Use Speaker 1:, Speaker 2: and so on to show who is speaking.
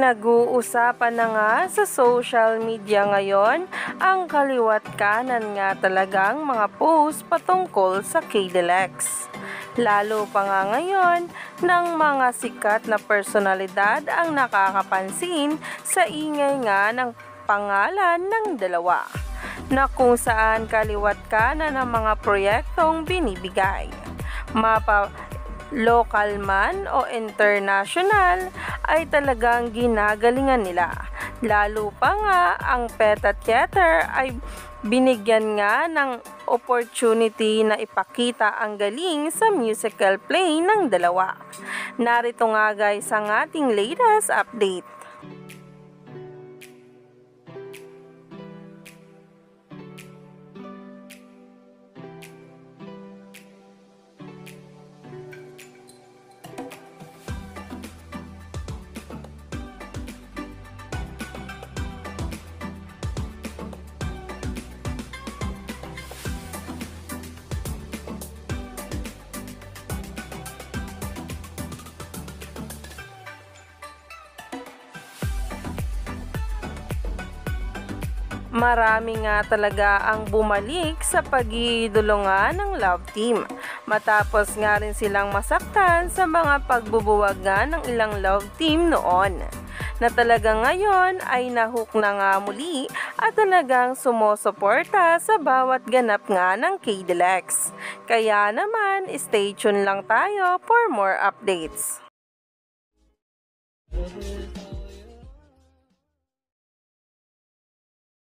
Speaker 1: Pinag-uusapan na nga sa social media ngayon ang kaliwat kanan nga talagang mga post patungkol sa KDLX. Lalo pa nga ngayon ng mga sikat na personalidad ang nakakapansin sa ingay nga ng pangalan ng dalawa, na kung saan kaliwat kanan ang mga proyektong binibigay. Local man o international ay talagang ginagalingan nila. Lalo pa nga ang Pet at Keter ay binigyan nga ng opportunity na ipakita ang galing sa musical play ng dalawa. Narito nga guys ang ating latest update. Marami nga talaga ang bumalik sa pag-iidolo ng love team. Matapos nga rin silang masaktan sa mga pagbubuwag nga ng ilang love team noon. Na talagang ngayon ay nahook na nga muli at talagang sumusuporta sa bawat ganap nga ng KDLX. Kaya naman, stay tuned lang tayo for more updates.